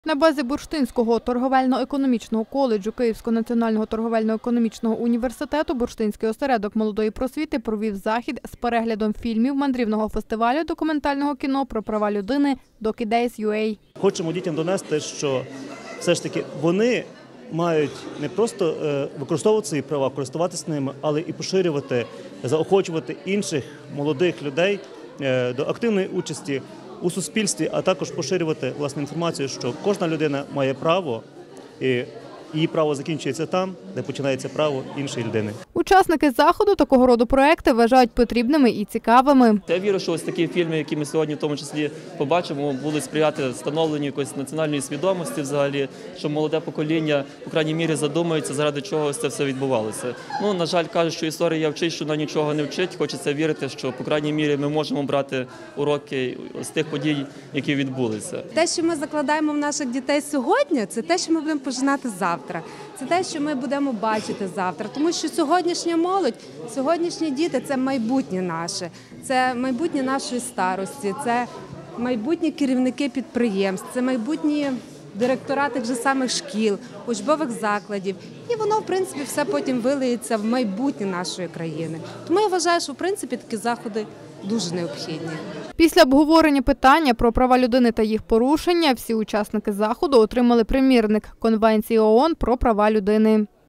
На базі Бурштинського торговельно-економічного коледжу Київського національного торговельно-економічного університету Бурштинський осередок молодої просвіти провів захід з переглядом фільмів мандрівного фестивалю документального кіно про права людини DocIdays.ua. Хочемо дітям донести, що все ж таки вони мають не просто використовувати свої права, користуватися ними, але і поширювати, заохочувати інших молодих людей до активної участі у суспільстві, а також поширювати власне інформацію, що кожна людина має право, і її право закінчується там, де починається право іншої людини. Учасники заходу такого роду проекти вважають потрібними і цікавими. Я вірю, що ось такі фільми, які ми сьогодні в тому числі побачимо, будуть сприяти встановленню якоїсь національної свідомості взагалі, що молоде покоління, по крайній мірі, задумується, заради чого це все відбувалося. Ну, на жаль, кажуть, що історія вчить, що вона нічого не вчить. Хочеться вірити, що, по крайній мірі, ми можемо брати уроки з тих подій, які відбулися. Те, що ми закладаємо в наших дітей сьогодні, це те, що ми будемо пожинати завтра. Це те, що ми будемо бачити завтра. Тому що сьогоднішня молодь, сьогоднішні діти – це майбутнє наше. Це майбутнє нашої старості, це майбутні керівники підприємств, це майбутні директора тих же самих шкіл, учбових закладів. І воно, в принципі, все потім вилиється в майбутнє нашої країни. Тому я вважаю, що, в принципі, такі заходи дуже необхідні. Після обговорення питання про права людини та їх порушення всі учасники заходу отримали примірник Конвенції ООН про права людини.